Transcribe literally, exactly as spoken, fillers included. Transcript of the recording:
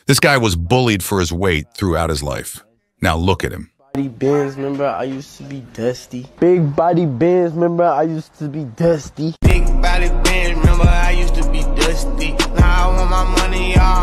This guy was bullied for his weight throughout his life. Now look at him. Body bends, remember I used to be dusty. Big body bends, remember I used to be dusty. Big body bends, remember I used to be dusty. Now I want my money all